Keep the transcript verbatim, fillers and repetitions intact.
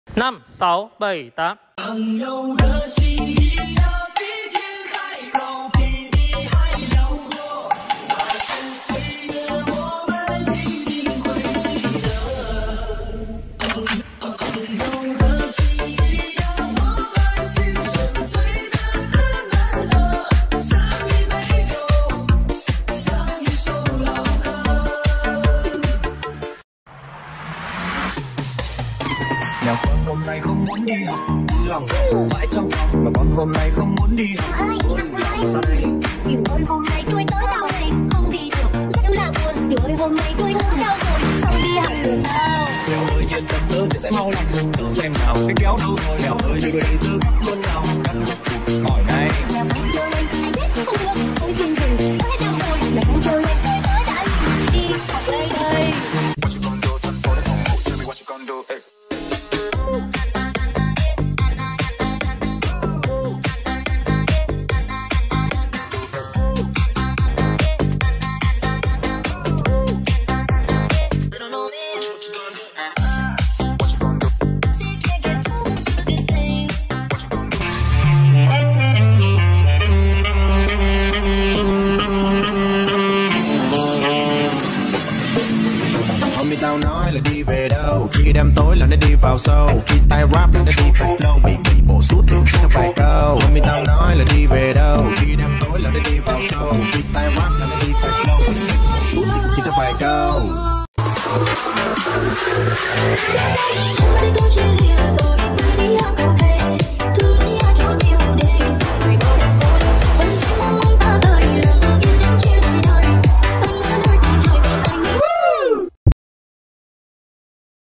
năm, sáu, bảy, tám. 朋友的心意要比天还高，比地还辽阔。八十岁的我们一定会记得。朋友的心意要我们今生最难得难得，像一杯酒，像一首老歌。Nào con hôm nay không muốn đi học, lòng mãi trong lòng. Mà con hôm nay không muốn đi học. Ơi, đi học ơi. Sao đây? Điều ơi hôm nay tôi tới đâu này? Không đi được, rất là buồn. Điều ơi hôm nay tôi ngủ đâu rồi? Sao đi học được đâu? Mèo ơi trên tâm tớ sẽ mau lòng. Tớ xem nào cái kéo đâu rồi. Mèo ơi đưa đây tớ gấp luôn nào. Cắt hỏi này. Mèo hãy chơi lên, ai biết không được. Tôi xin dừng, tới đâu rồi? Mèo hãy chơi lên, tôi tới đây. Đi học đây đây. What you gonna do? Turn for the home. Tell me what you gonna do. Hey. Tao nói là đi về đâu, khi đêm tối là nó đi vào sâu, khi style rap là nó đi phải flow, bị bị bổ sút thì chắc vài câu. Homie tao nói là đi về đâu, khi đêm tối là nó đi vào sâu, khi style rap là nó đi phải flow, bị bổ sút thì chắc vài câu.